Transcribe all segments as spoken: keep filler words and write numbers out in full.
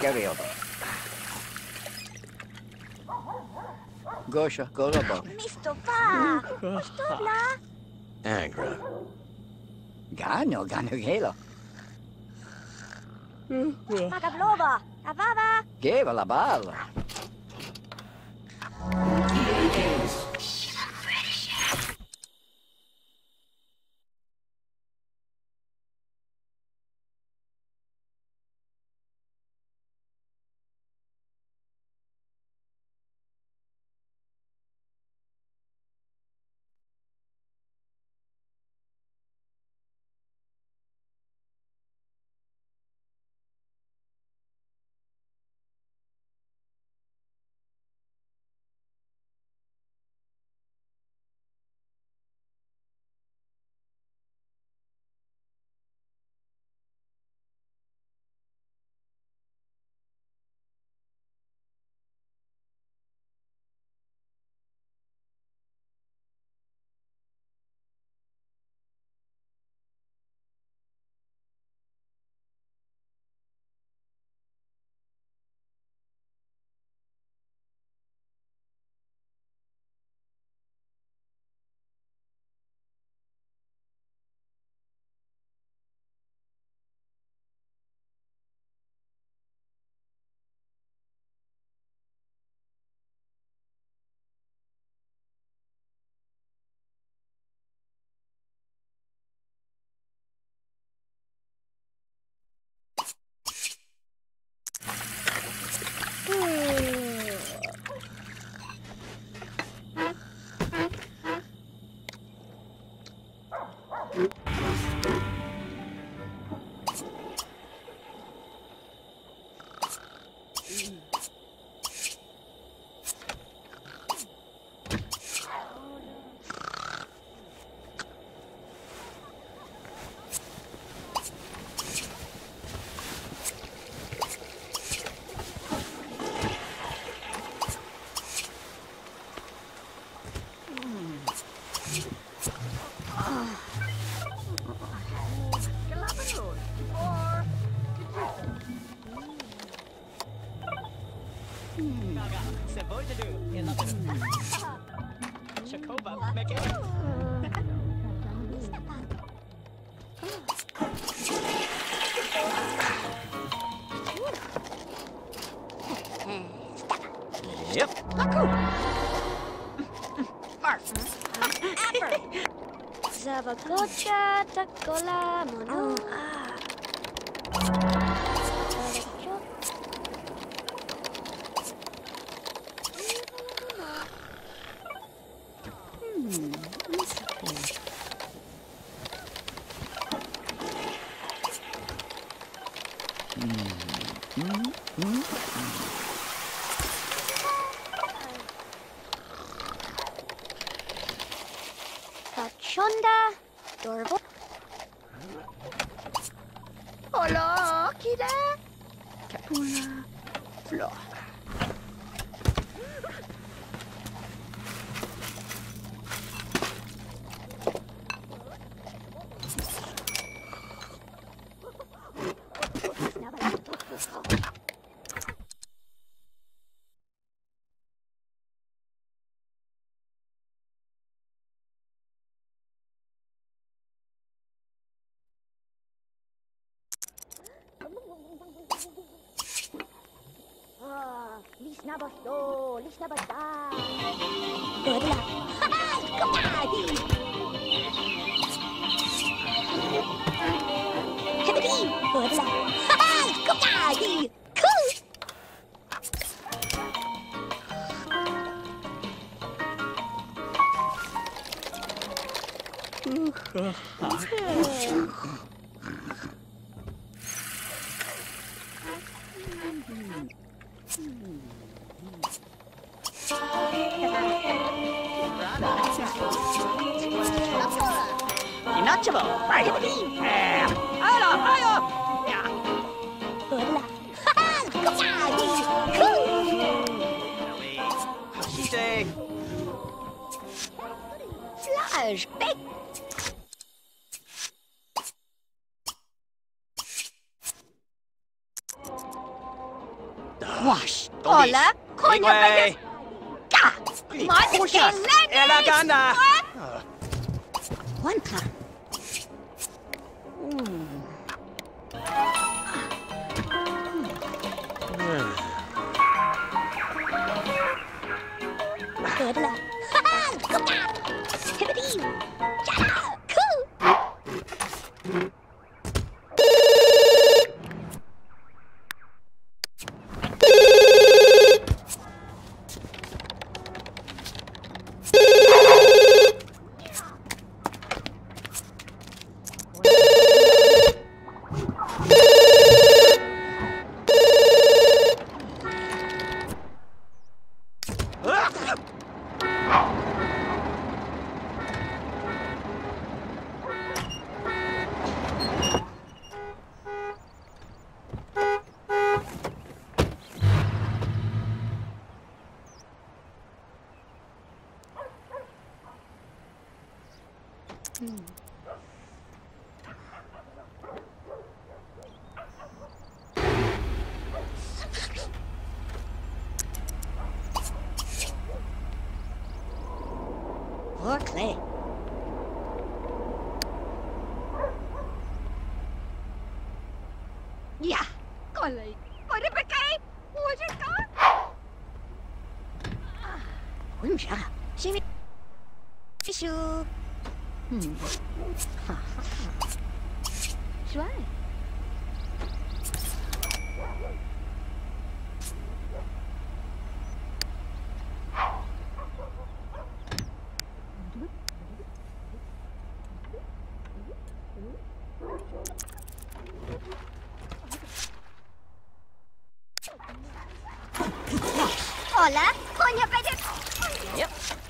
Carioba. Gosha, Golaba. Misto pa! Stodla! Agra. Gano, Gano Gelo. Magabloba! Avava! Geva la balla. Yep. Zavagocha, takola, mono. Kachonda, Dorbo. Hola, Kira. Capula. Flo. Lishna basto, lishna basta. Good luck. Come on. Hippity. Good luck. Come on. Cool. Inachable. Right. Hello, hello. Yeah. Good luck. Come on. Cool. She say. Flash. Big. Wash. Don't be. Hola. Coño, Igwe. Ka. Mas Pushas. que Ela gana. Cuenta. Hola. Coca. Hibbity. Jada. Cool. Okay. Ja, kolej. Ore bekaj. Ore ka. Ui, ja. Shimi. Fishu. Hmm. Ha ha. Schwei. Hola, coño, pede. Yep.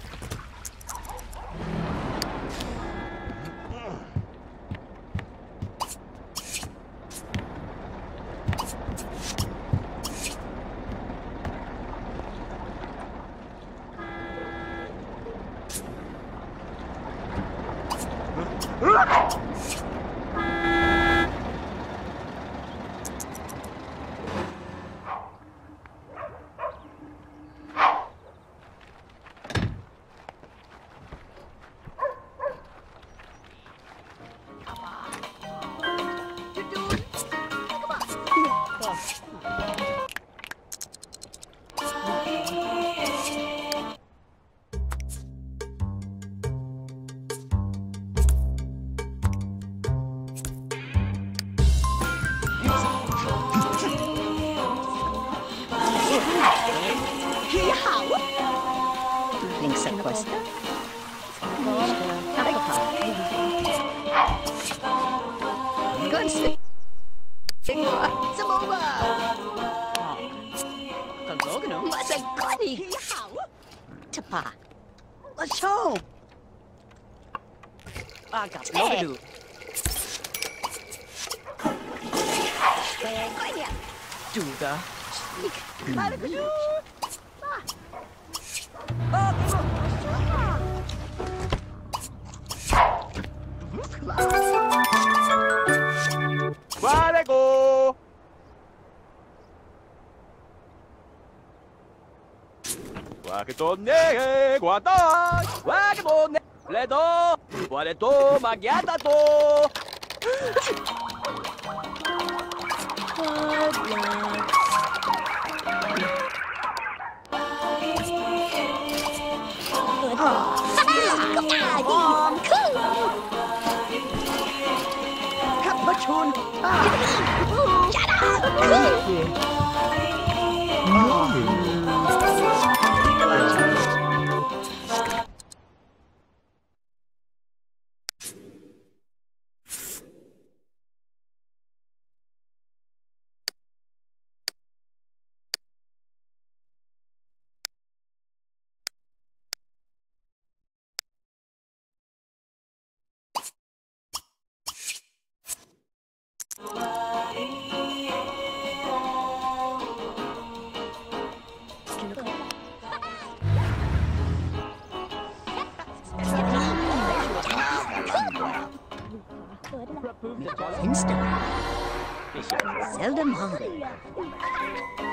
Links a cuesta. Gunst. Samoa. Kalogano. Masagoni. Tapa. Let's show. Aga. Logadu. Duda. Malagadu. Guarego. Guaquetone, guata, guaquetone, ledo, guareto, magiatato. Kapachun. Shut Instant. Seldom hungry.